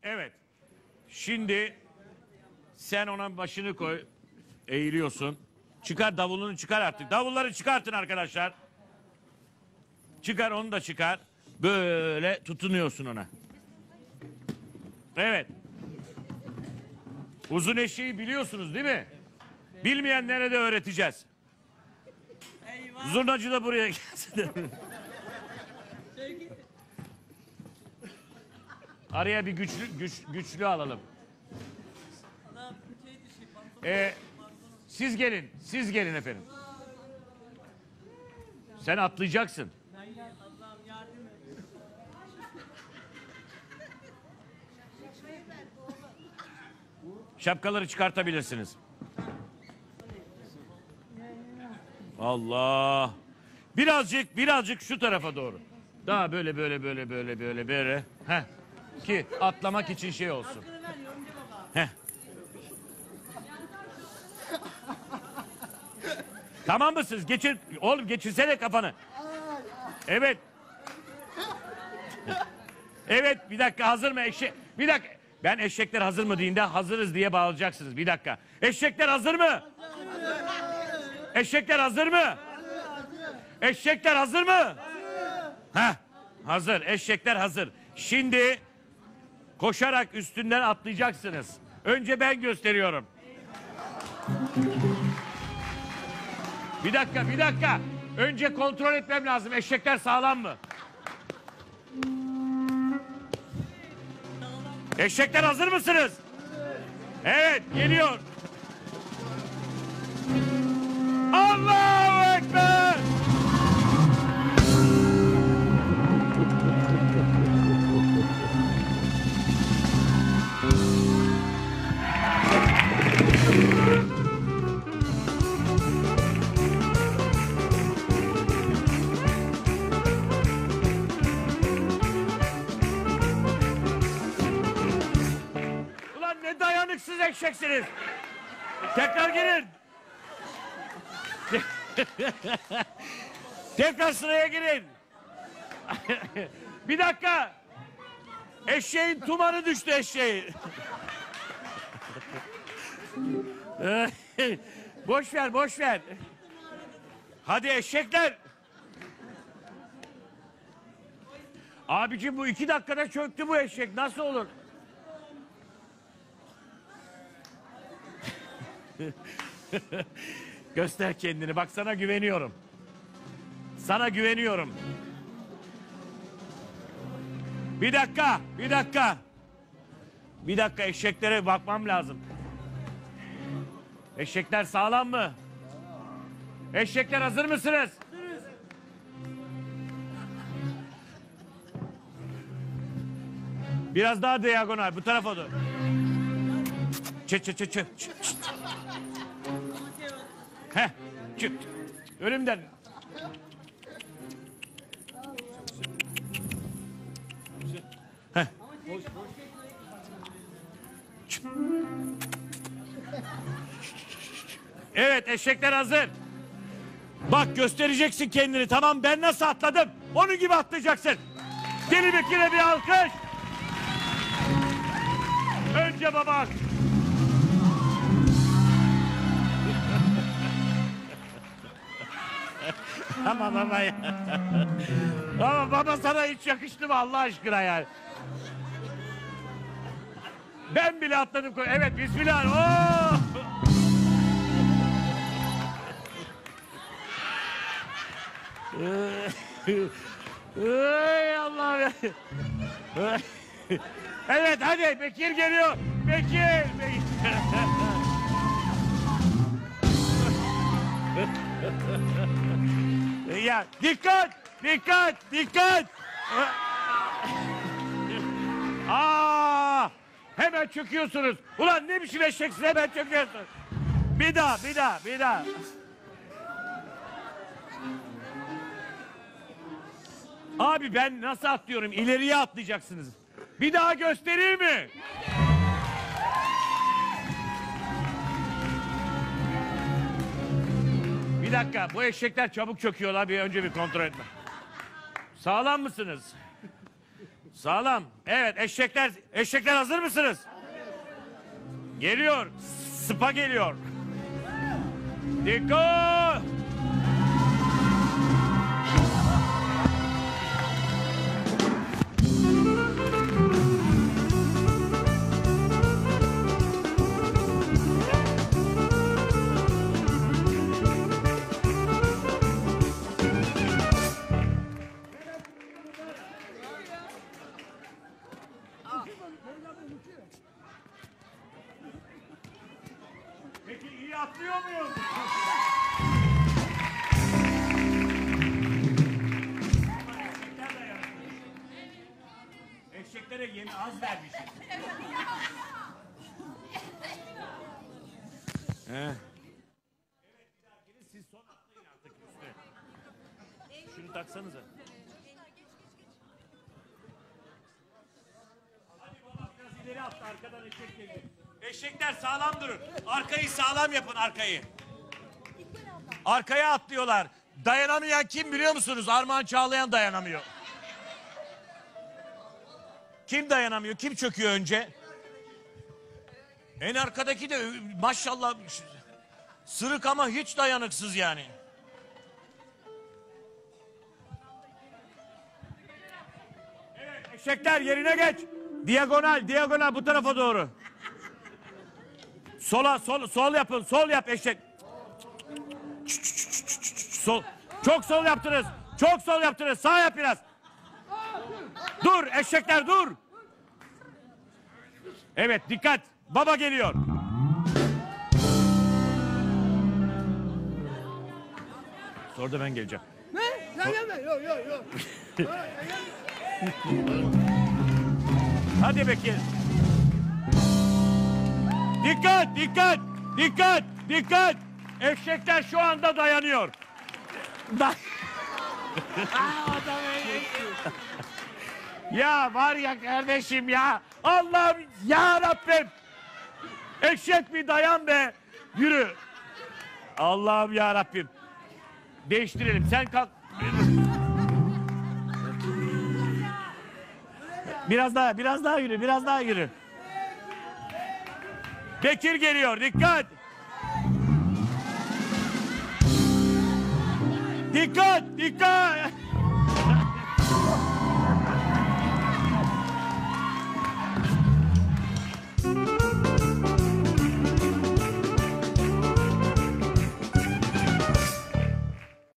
Evet. Şimdi sen ona başını koy. Eğiliyorsun. Çıkar davulunu çıkar artık. Davulları çıkartın arkadaşlar. Çıkar onu da çıkar. Böyle tutunuyorsun ona. Evet. Uzun eşeği biliyorsunuz değil mi? Bilmeyenlere de öğreteceğiz. Zurnacı da buraya gelsin. Araya bir güçlü alalım. Siz gelin efendim. Sen atlayacaksın. Şapkaları çıkartabilirsiniz. Allah. Birazcık şu tarafa doğru. Daha böyle. Heh. Ki atlamak için şey olsun. Heh. Tamam mısınız? Geçir. Oğlum geçirsene kafanı. Evet. Evet bir dakika hazır mı eşek? Bir dakika. Ben eşekler hazır mı deyince hazırız diye bağlayacaksınız. Bir dakika. Eşekler hazır mı? Eşekler hazır mı? Eşekler hazır mı? Heh, hazır. Eşekler hazır. Şimdi koşarak üstünden atlayacaksınız. Önce ben gösteriyorum. Bir dakika. Önce kontrol etmem lazım. Eşekler sağlam mı? Eşekler hazır mısınız? Evet, geliyor. Allahu Ekber! Ulan ne dayanıksız eşeksiniz. Tekrar gelin. Tekrar sıraya girin. Bir dakika. Eşeğin tumanı düştü eşeğin. boş ver. Hadi eşekler. Abicim bu 2 dakikada çöktü bu eşek. Nasıl olur? Göster kendini. Bak sana güveniyorum. Sana güveniyorum. Bir dakika. Bir dakika eşeklere bakmam lazım. Eşekler sağlam mı? Eşekler hazır mısınız? Biraz daha diagonal bu tarafa doğru. Çıt. Heh, çıt. Önümden. Heh. Evet eşekler hazır. Bak göstereceksin kendini. Tamam ben nasıl atladım? Onun gibi atlayacaksın. Deli Bekir'e bir alkış. Önce baba. Ama baba ya. Ama baba sana hiç yakıştı mı Allah aşkına yani? Ben bile atladım. Evet bismillah. Oh! Ey Allah'ım ya. Evet hadi Bekir geliyor. Bekir. Ya dikkat. Hemen çöküyorsunuz. Ulan ne biçim eşeksin hemen çöküyorsun. Bir daha. Abi ben nasıl atlıyorum? İleriye atlayacaksınız. Bir daha göstereyim mi? Bir dakika bu eşekler çabuk çöküyorlar. Önce bir kontrol etme. Sağlam mısınız? Sağlam. Evet, eşekler hazır mısınız? Geliyor. Sıpa geliyor. Dikkat! Peki iyi atlıyor muyum? Eşeklere yemi az vermişiz. Evet, bir daha gelin, siz son atlayın artık üstüne. Şunu taksanıza. Hadi baba biraz ileri attı, arkadan eşek geliyor. Eşekler sağlam durun. Arkayı sağlam yapın, arkayı. Arkaya atlıyorlar. Dayanamayan kim biliyor musunuz? Armağan Çağlayan dayanamıyor. Kim dayanamıyor? Kim çöküyor önce? En arkadaki de maşallah sırık ama hiç dayanıksız yani. Evet, eşekler yerine geç. Diagonal bu tarafa doğru. Sol yapın. Sol yap eşek. Sol. Çok sol yaptınız. Çok sol yaptınız. Sağ yap biraz. Dur eşekler dur. Evet dikkat. Baba geliyor. Sonra da ben geleceğim. Ne? Sen gelme. Yok. Hadi Bekir. Dikkat. Eşekler şu anda dayanıyor. Ya var ya kardeşim ya. Allah'ım ya Rabbim. Eşek bir dayan be. Yürü. Allah'ım ya Rabbim. Değiştirelim. Sen kalk. Biraz daha yürü. Bekir geliyor. Dikkat. Dikkat.